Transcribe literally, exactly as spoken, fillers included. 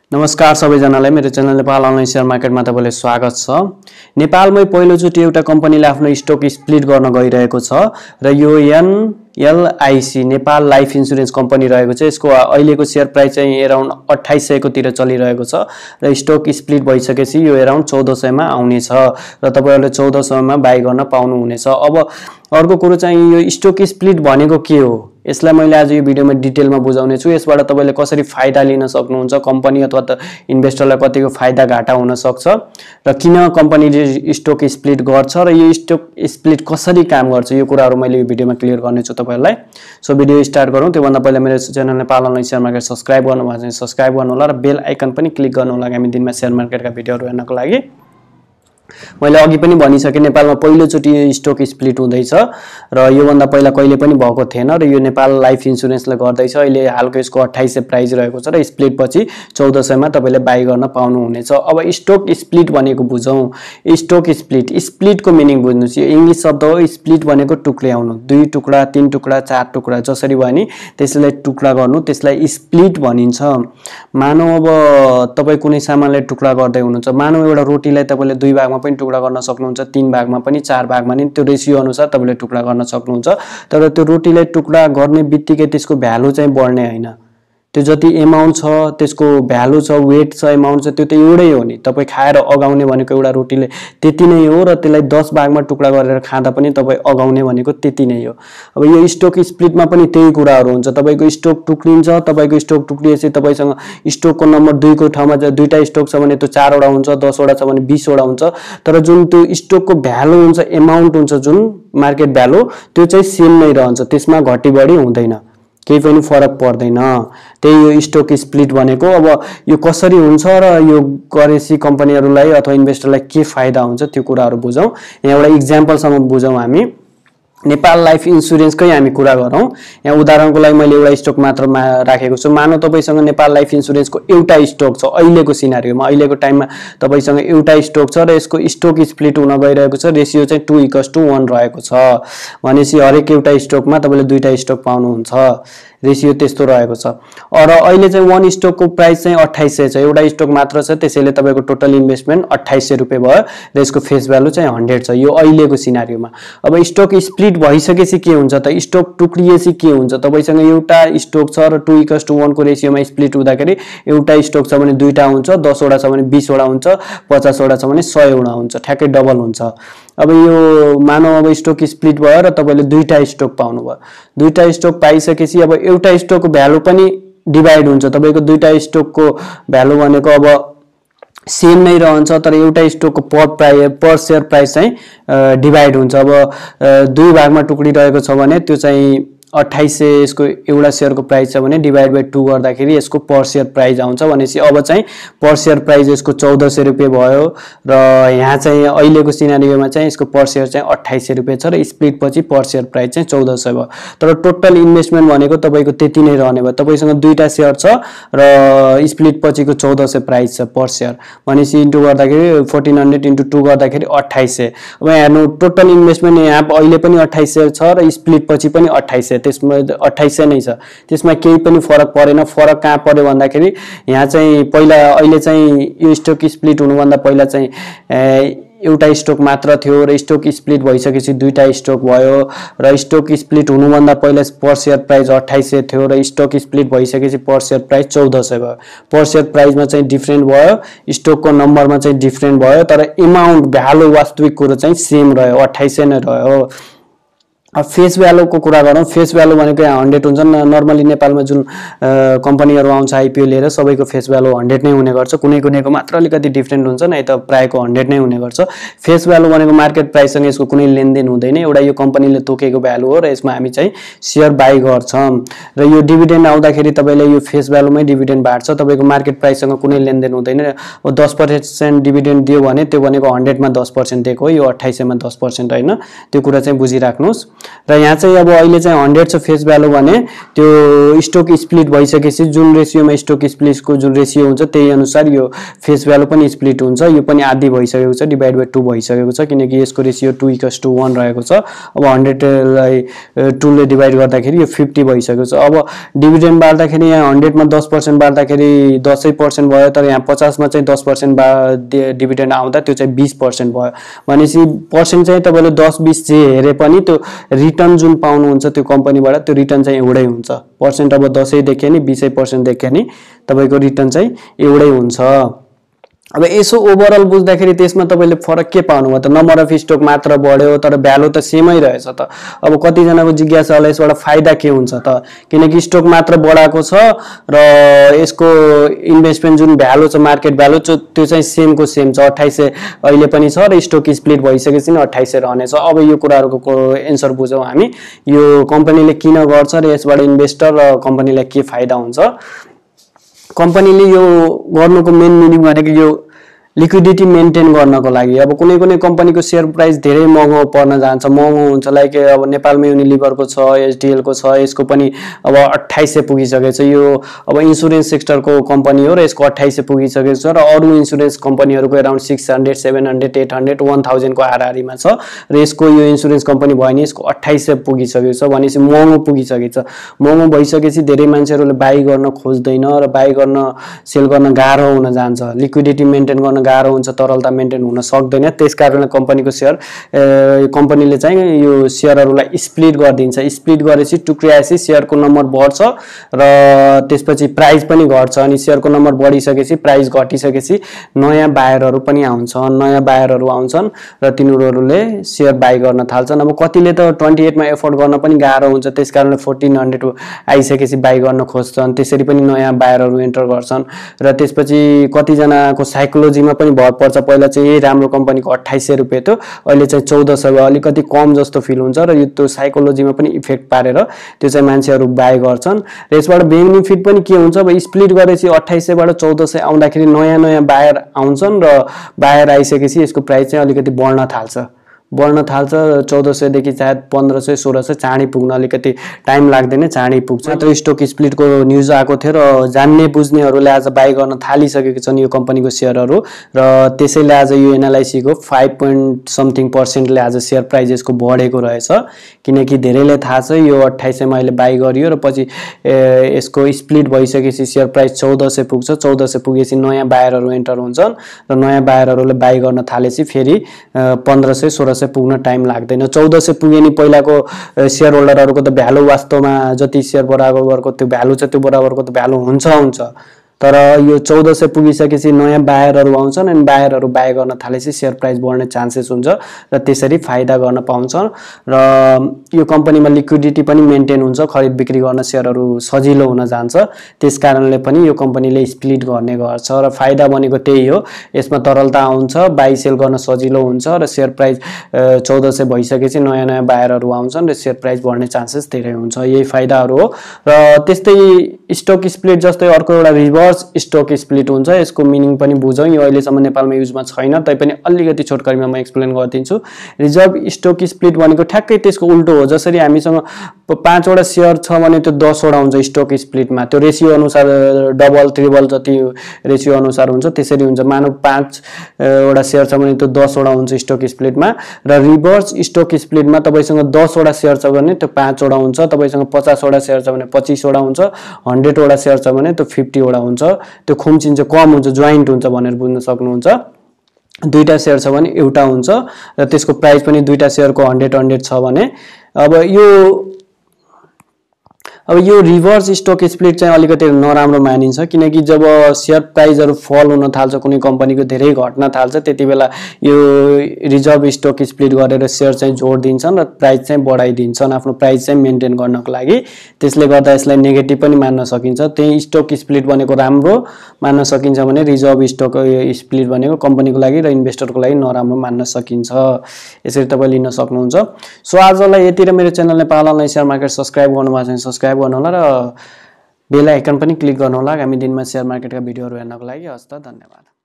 नमस्कार सबैजनालाई मेरो च्यानल नेपाल अनलाइन शेयर मार्केटमा तपाईलाई स्वागत छ। नेपालमै पहिलोचोटि एउटा कम्पनीले आफ्नो स्टक स्प्लिट गर्न गइरहेको छ र यो NLIC Nepal life insurance company रहेको छ। यसको अहिलेको शेयर प्राइस चाहिँ अराउन्ड अट्ठाइस सय को तिर चलिरहेको छ र स्टक स्प्लिट भइसकेपछि यो अराउन्ड चौध सय मा आउने छ र तपाईहरुले चौध सय मा बाइ गर्न पाउनु हुनेछ। अब अर्को कुरो चाहिँ यो स्टक स्प्लिट भनेको के हो, यसलाई मैले आज यो भिडियोमा डिटेलमा बुझाउने छु। यसबाट तपाईले कसरी फाइदा लिन सक्नुहुन्छ, कम्पनी अथवा त इन्भेस्टरलाई कतिको फाइदा घाटा हुन सक्छ र किन कम्पनीले स्टक स्प्लिट गर्छ र यो स्टक स्प्लिट कसरी काम गर्छ, यो कुराहरु मैले यो भिडियोमा क्लियर गर्ने छु तपाईहरुलाई। सो भिडियो स्टार्ट गरौँ। त्यो भन्दा पहिला मेरो channel Nepal online share market subscribe गर्नुभएको छ भने सब्स्क्राइब गर्नु होला र बेल आइकन पनि क्लिक गर्नु होला आगामी दिनमा शेयर मार्केटका भिडियोहरु हेर्नको लागि। मैले अघि पनि भनिसके नेपालमा पहिलोचोटि यो स्टक स्प्लिट हुँदैछ र यो भन्दा पहिला कहिले पनि भएको थिएन र यो नेपाल लाइफ इन्स्योरेन्सले गर्दैछ। अहिले हालको यसको अट्ठाइस सय प्राइस रहेको छ र स्प्लिट पछि चौध सय मा तपाईले बाइ गर्न पाउनु हुनेछ। अब स्टक स्प्लिट भनेको बुझौं। स्टक स्प्लिट स्प्लिटको मिनिङ बुझ्नुस्। यो इंग्लिश शब्द हो। स्प्लिट भनेको टुक्र्याउनु, दुई टुक्रा, तीन टुक्रा, चार टुक्रा जसरी भयो नि त्यसलाई टुक्रा गर्नु, त्यसलाई स्प्लिट भनिन्छ। मानौ अब तपाई कुनै सामानलाई टुक्रा गर्दै हुनुहुन्छ, मानौ एउटा रोटीलाई तपाईले दुई भागमा पनि टुक्रा गर्न सक्नुहुन्छ, तीन भागमा पनि, चार भागमा नि, त्यो रेशियो अनुसार तपाईले टुक्रा गर्न सक्नुहुन्छ। तर त्यो रोटीलाई टुक्रा गर्ने बित्तिकै त्यसको भ्यालु चाहिँ बढ्ने हैन। त्यो जति अमाउन्ट छ, त्यसको भ्यालु छ, वेट छ, अमाउन्ट छ, त्यो त एउटै हो नि। तपाई खाएर अगाउने भनेको एउटा रोटीले त्यति नै हो र त्यसलाई दस भागमा टुक्रा गरेर खाँदा पनि तपाई अगाउने भनेको त्यति नै हो। अब यो स्टक स्प्लिटमा पनि त्यही कुराहरु हुन्छ। तपाईको स्टक टुक्रिन्छ, तपाईको स्टक टुक्रिएपछि तपाईसँग स्टकको नम्बर दुई को ठाउँमा दुईटा स्टक छ भने त्यो चार वटा हुन्छ, दस वटा छ भने बीस वटा हुन्छ। तर जुन त्यो स्टकको भ्यालु हुन्छ, अमाउन्ट हुन्छ, जुन मार्केट भ्यालु, त्यो चाहिँ सेम नै रहन्छ। त्यसमा घटी बढी हुँदैन, केही पनि फरक पर्दैन। त्यही यो स्टक स्प्लिट भनेको। अब यो कसरी हुन्छ र यो गरेसी कम्पनीहरुलाई अथवा इन्भेस्टरलाई के फाइदा हुन्छ त्यो कुराहरु बुझौं। यहाँ एउटा एक्जाम्पलसँग बुझौं। हामी नेपाल लाइफ इन्स्योरेन्सकै हामी कुरा गरौँ। यहाँ उदाहरणको लागि मैले एउटा स्टक मात्र राखेको छु। मानौ तपाईसँग नेपाल लाइफ इन्स्योरेन्सको एउटा स्टक छ अहिलेको सिनारियोमा, अहिलेको टाइममा तपाईसँग एउटा स्टक छ र यसको स्टक स्प्लिट हुन गइरहेको छ। रेशियो चाहिँ टू इक्वल्स टू वन रहेको छ भनेपछि हरेक एउटा स्टकमा तपाईले दुईटा स्टक पाउनुहुन्छ। रेशियो त्यस्तो रहेको छ। र अहिले चाहिँ वन स्टकको प्राइस चाहिँ अट्ठाइस सय छ, एउटा स्टक मात्र छ, त्यसैले तपाईको टोटल इन्भेस्टमेन्ट अट्ठाइस सय रुपैयाँ भयो र यसको फेस भ्यालु चाहिँ हन्ड्रेड छ यो अहिलेको सिनारियोमा। अब स्टक स्प्लिट भइसकेपछि के हुन्छ त, स्टक टुक्रिएपछि के हुन्छ, तपाईसँग एउटा स्टक छ र टू इक्वल्स टू वन को रेशियोमा स्प्लिट हुँदाखेरि एउटा स्टक छ भने दुईटा हुन्छ, दस वटा छ भने बीस वटा हुन्छ, पचास वटा छ भने सय वटा हुन्छ, ठ्याक्कै डबल हुन्छ। अब यो मानौ अब स्टक स्प्लिट भयो र तपाईले दुईटा स्टक पाउनु भयो। दुईटा स्टक पाइसकेपछि अब एउटा स्टकको भ्यालु पनि डिभाइड हुन्छ। तपाईको दुईटा स्टकको भ्यालु भनेको अब सेम नै रहन्छ, तर एउटा स्टकको per price per share price चाहिँ डिभाइड हुन्छ। अब दुई भागमा टुक्रिरहेको छ भने त्यो चाहिँ अट्ठाइस सय यसको एउटा शेयरको प्राइस छ भने डिभाइड बाइ टू गर्दाखेरि यसको पर शेयर प्राइस आउँछ भनेपछि अब चाहिँ पर शेयर प्राइस यसको चौध सय रुपैयाँ भयो र यहाँ चाहिँ अहिलेको सिनारियोमा चाहिँ यसको पर शेयर चाहिँ अट्ठाइस सय रुपैयाँ छ र स्प्लिट पछि पर शेयर प्राइस चाहिँ चौध सय भयो। तर टोटल इन्भेस्टमेन्ट भनेको तपाईको त्यति नै रहने भयो। तपाईसँग दुईटा शेयर छ र स्प्लिट पछिको चौध सय प्राइस छ पर शेयर भनेपछि इन्टु गर्दाखेरि फोर्टीन हन्ड्रेड इन्टु टू गर्दाखेरि अट्ठाइस सय। अब हेर्नु टोटल इन्भेस्टमेन्ट यहाँ अहिले पनि अट्ठाइस सय छ र स्प्लिट पछि पनि अट्ठाइस सय, त्यसमा अट्ठाइस सय नै छ, त्यसमा केही पनि फरक परेन। फरक कहाँ पर्यो भन्दाखेरि यहाँ चाहिँ पहिला अहिले चाहिँ यो स्टक स्प्लिट हुनुभन्दा पहिला चाहिँ एउटा स्टक मात्र थियो र स्टक स्प्लिट भइसकेपछि दुईटा स्टक भयो र स्टक स्प्लिट हुनुभन्दा पहिला पर शेयर प्राइस अट्ठाइस सय थियो र स्टक स्प्लिट भइसकेपछि पर शेयर प्राइस चौध सय भयो। पर शेयर प्राइसमा चाहिँ डिफरेन्ट भयो, स्टकको नम्बरमा चाहिँ डिफरेन्ट भयो, तर अमाउन्ट भ्यालु वास्तविक कुरो चाहिँ सेम रह्यो, अट्ठाइस सय नै रह्यो। अब फेस भ्यालुको कुरा गरौँ। फेस भ्यालु भनेको यहाँ हन्ड्रेड हुन्छ। नर्मली नेपालमा जुन कम्पनीहरु आउँछ आइपिओ लिएर सबैको फेस भ्यालु हन्ड्रेड नै हुने गर्छ, कुनै कुनैको मात्र अलिकति डिफरेन्ट हुन्छ, नै त प्रायको हन्ड्रेड नै हुने गर्छ। फेस भ्यालु भनेको मार्केट प्राइससँग यसको कुनै लेनदेन हुँदैन, एउटा यो कम्पनीले तोकेको भ्यालु हो र यसमा हामी चाहिँ शेयर बाइ गर्छौं र यो डिभिडेन्ड आउँदाखेरि तपाईले यो फेस भ्यालुमै डिभिडेन्ड बाट्छ, तपाईको मार्केट प्राइससँग कुनै लेनदेन हुँदैन। अब दस प्रतिशत डिभिडेन्ड दियो भने त्यो भनेको हन्ड्रेड मा दस प्रतिशत दिएको हो, यो अट्ठाइस सय मा दस प्रतिशत हैन, त्यो कुरा चाहिँ बुझिराख्नुस्। र यहाँ चाहिँ अब अहिले चाहिँ हन्ड्रेड छ फेस भ्यालु भने त्यो स्टक स्प्लिट भइसकेपछि जुन रेसियोमा स्टक स्प्लिटको जुन रेसियो हुन्छ त्यही अनुसार यो फेस भ्यालु पनि स्प्लिट हुन्छ। यो पनि आधी भइसकेको छ, डिभाइड बाई टू भइसकेको छ किनकि यसको ratio two equals two one रहेको छ। अब हन्ड्रेडलाई टूले डिभाइड गर्दाखेरि यो फिफ्टी भइसकेको छ। अब डिभिडेन्ड बाँड्दाखेरि यहाँ हन्ड्रेडमा दस पर्सेन्ट बाँड्दाखेरि दसै पर्सेन्ट भयो, तर यहाँ पचासमा चाहिँ दस पर्सेन्ट बा डिभिडेन्ड आउँदा त्यो चाहिँ बिस पर्सेन्ट भयो। भनेपछि पर्सेन्ट चाहिँ तपाईँले दस बिस जे हेरे पनि त्यो रिटर्न जुन पाउनुहुन्छ त्यो कम्पनीबाट त्यो रिटर्न चाहिँ एउटै हुन्छ। पर्सेन्ट अब दसै देख्यो नि बिसै पर्सेन्ट देख्यो नि तपाईँको रिटर्न चाहिँ एउटै हुन्छ। अब यसो ओभरअल बुझ्दाखेरि त्यसमा तपाईँले फरक के पाउनुभयो त? नम्बर अफ स्टक मात्र बढ्यो तर भ्यालु त सेमै रहेछ त। अब कतिजनाको जिज्ञासा होला यसबाट फाइदा के हुन्छ त? किनकि स्टक मात्र बढाएको छ र यसको इन्भेस्टमेन्ट जुन भ्यालु छ मार्केट भ्यालु त्यो चाहिँ सेमको सेम छ, अट्ठाइस सय अहिले पनि छ र स्टक स्प्लिट भइसकेपछि नि अट्ठाइस सय रहनेछ। अब यो कुराहरूको एन्सर बुझौँ हामी, यो कम्पनीले किन गर्छ र यसबाट इन्भेस्टर र कम्पनीलाई के फाइदा हुन्छ। कम्पनीले यो गर्नुको मेन मिनिङ भनेको यो लिक्विडिटी मेन्टेन गर्नको लागि। अब कुनै कुनै कम्पनीको सेयर प्राइस धेरै महँगो पर्न जान्छ, महँगो हुन्छ लाइक अब नेपालमा युनिलिभरको छ, एचडिएलको छ, यसको पनि अब अट्ठाइस सय पुगिसकेको छ। यो अब इन्सुरेन्स सेक्टरको कम्पनी हो र यसको अट्ठाइस सय पुगिसकेको छ र अरू इन्सुरेन्स कम्पनीहरूको around six hundred seven hundred eight hundred one थाउजन्डको हाराहारीमा छ र यसको यो इन्सुरेन्स कम्पनी भयो भने यसको अट्ठाइस सय पुगिसकेको छ। भनेपछि महँगो पुगिसकेको छ। महँगो भइसकेपछि धेरै मान्छेहरूले बाई गर्न खोज्दैन र बाई गर्न सेल गर्न गाह्रो हुन जान्छ, लिक्विडिटी मेन्टेन गर्न गाह्रो हुन्छ, तरलता मेन्टेन हुन सक्दैन। त्यसकारणले कम्पनीको सेयर कम्पनीले चाहिँ यो सेयरहरूलाई स्प्लिट गरिदिन्छ। स्प्लिट गरेपछि टुक्रिएपछि सेयरको नम्बर बढ्छ र त्यसपछि प्राइस पनि घट्छ। अनि सेयरको नम्बर बढिसकेपछि प्राइस घटिसकेपछि नयाँ बायरहरू पनि आउँछन्, नयाँ बायरहरू आउँछन् र तिनीहरूले सेयर बाई गर्न थाल्छन्। अब कतिले त ट्वेन्टी एटमा एफोर्ड गर्न पनि गाह्रो हुन्छ, त्यस कारणले फोर्टिन हन्ड्रेड आइसकेपछि बाई गर्न खोज्छन्, त्यसरी पनि नयाँ बायरहरू एन्टर गर्छन्। र त्यसपछि कतिजनाको साइकोलोजीमा पनि भर पर्छ। पहिला चाहिँ यही राम्रो कम्पनीको अट्ठाइस सय रुपियाँ थियो, अहिले चाहिँ चौध सय भयो, अलिकति कम जस्तो फिल हुन्छ र यो त्यो साइकोलोजीमा पनि इफेक्ट पारेर त्यो चाहिँ मान्छेहरू बाई गर्छन्। र यसबाट बेनिफिट पनि के हुन्छ, अब स्प्लिट गरेपछि अट्ठाइस सयबाट चौध सय आउँदाखेरि नयाँ नयाँ बायर आउँछन् र बायर आइसकेपछि यसको प्राइस चाहिँ अलिकति बढ्न थाल्छ बढ्न थाल्छ चौध सयदेखि सायद पन्ध्र सय सोह्र सय चाँडै पुग्न अलिकति टाइम लाग्दैन, चाँडै पुग्छ। मात्र स्टक स्प्लिटको न्युज आएको थियो र जान्ने बुझ्नेहरूले आज बाई गर्न थालिसकेको छन् यो कम्पनीको सेयरहरू र त्यसैले आज यो एनालाइसीको फाइभ पोइन्ट समथिङ पर्सेन्टले आज सेयर प्राइस यसको बढेको रहेछ। किनकि धेरैलाई थाहा छ यो अट्ठाइस सयमा अहिले बाई गरियो र पछि यसको स्प्लिट भइसकेपछि सेयर प्राइस चौध सय पुग्छ। चौध सय पुगेपछि नयाँ बायरहरू एन्टर हुन्छन् र नयाँ बायरहरूले बाई गर्न थालेपछि फेरि पन्ध्र सय सोह्र सय पुग्न टाइम लाग्दैन। चौध सय पुगे नि पहिलाको सेयर होल्डरहरूको त भ्यालु वास्तवमा जति सेयर बराबरको त्यो भ्यालु छ त्यो बराबरको त भ्यालु हुन्छ हुन्छ तर यो चौध सय पुगिसकेपछि नयाँ बायरहरू आउँछन् अनि बायरहरू बाई गर्न थालेपछि सेयर प्राइस बढ्ने चान्सेस हुन्छ र त्यसरी फाइदा गर्न पाउँछ र यो कम्पनीमा लिक्विडिटी पनि मेन्टेन हुन्छ, खरिद बिक्री गर्न सेयरहरू सजिलो हुन जान्छ। त्यसकारणले पनि यो कम्पनीले स्प्लिट गर्ने गर्छ र फाइदा भनेको त्यही हो, यसमा तरलता आउँछ, बाई सेल गर्न सजिलो हुन्छ र सेयर प्राइस चौध सय भइसकेपछि नयाँ नयाँ बायरहरू आउँछन् र सेयर प्राइस बढ्ने चान्सेस धेरै हुन्छ। यही फाइदाहरू हो र त्यस्तै स्टक स्प्लिट जस्तै अर्को एउटा रिभर्स स्टक स्प्लिट हुन्छ। यसको मिनिङ पनि बुझौँ, यो अहिलेसम्म नेपालमा युजमा छैन तैपनि अलिकति छोटकरीमा म एक्सप्लेन गरिदिन्छु। रिजर्भ स्टक स्प्लिट भनेको ठ्याक्कै त्यसको उल्टो हो। जसरी हामीसँग पाँचवटा सेयर छ भने त्यो दसवटा हुन्छ स्टक स्प्लिटमा, त्यो रेसियो अनुसार डबल ट्रिबल जति रेसियो अनुसार हुन्छ त्यसरी हुन्छ। मानव पाँचवटा सेयर छ भने त्यो दसवटा हुन्छ स्टक स्प्लिटमा र रिभर्स स्टक स्प्लिटमा तपाईँसँग दसवटा सेयर छ भने त्यो पाँचवटा हुन्छ, तपाईँसँग पचासवटा सेयर छ भने पच्चिसवटा हुन्छ, हन्ड्रेडवटा सेयर छ भने त्यो फिफ्टीवटा हुन्छ। त्यो खुम्चिन्छ, कम हुन्छ, जोइन्ट हुन्छ भनेर बुझ्न सक्नुहुन्छ। दुईटा सेयर छ भने एउटा हुन्छ र त्यसको प्राइस पनि दुईटा सेयरको हन्ड्रेड हन्ड्रेड छ भने अब यो अब यो रिभर्स स्टक स्प्लिट चाहिँ अलिकति नराम्रो मानिन्छ किनकि जब सेयर प्राइसहरू फल हुन थाल्छ, कुनै कम्पनीको धेरै घट्न थाल्छ, त्यति बेला यो रिजर्भ स्टक स्प्लिट गरेर सेयर चाहिँ जोड दिन्छन् र प्राइस चाहिँ बढाइदिन्छन् आफ्नो प्राइस चाहिँ मेन्टेन गर्नको लागि। त्यसले गर्दा यसलाई नेगेटिभ पनि मान्न सकिन्छ। त्यही स्टक स्प्लिट भनेको राम्रो मान्न सकिन्छ भने रिजर्भ स्टक स्प्लिट भनेको कम्पनीको लागि र इन्भेस्टरको लागि नराम्रो मान्न सकिन्छ। यसरी तपाईँ लिन सक्नुहुन्छ। सो आजलाई यति र मेरो channel Nepal online share market subscribe गर्नुभएको छ भने सब्सक्राइब गर्नु होला र बेल आइकन पनि क्लिक गर्नु होला आगामी दिनमा सेयर मार्केटका भिडियोहरू हेर्नको लागि। हस् त, धन्यवाद।